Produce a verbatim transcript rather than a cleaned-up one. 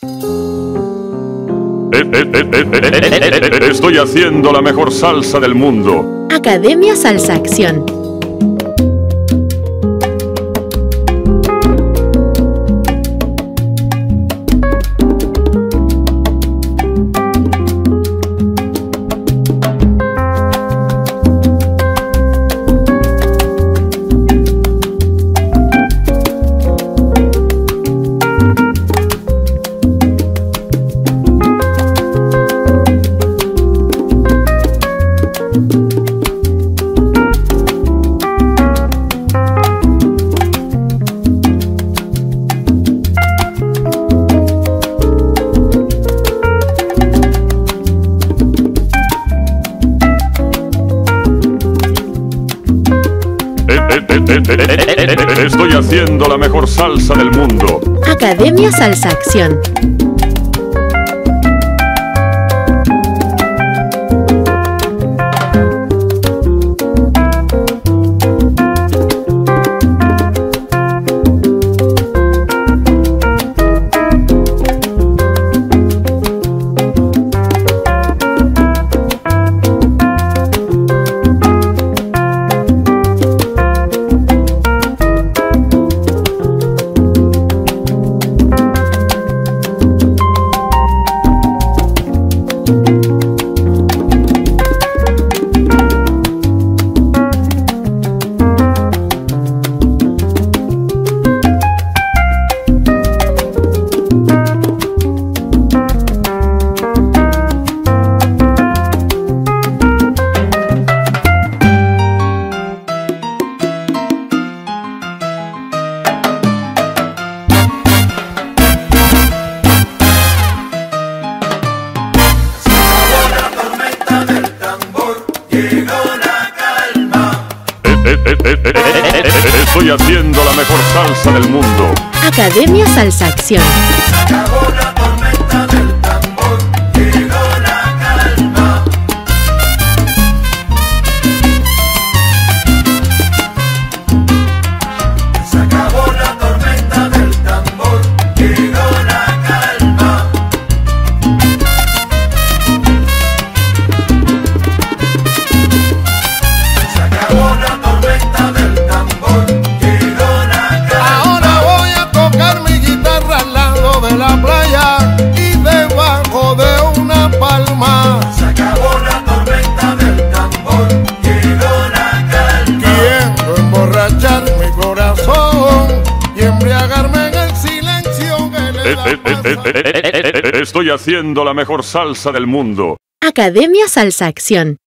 Estoy haciendo la mejor salsa del mundo. Academia Salsa Acción. Estoy haciendo la mejor salsa del mundo. Academia Salsa Acción. Estoy haciendo la mejor salsa del mundo. Academia Salsa Acción. Se acabó la tormenta del tambor, llegó la calma. Se acabó la tormenta del tambor, llegó la calma. Se acabó la tormenta del tambor, llegó la calma. Ahora voy a tocar mi guitarra al lado de la playa y debajo de una palma. Se acabó la tormenta del tambor, llegó la calma. Quiero emborrachar mi corazón y embriagarme en el silencio que le da paz. Estoy haciendo la mejor salsa del mundo. Academia Salsa Acción.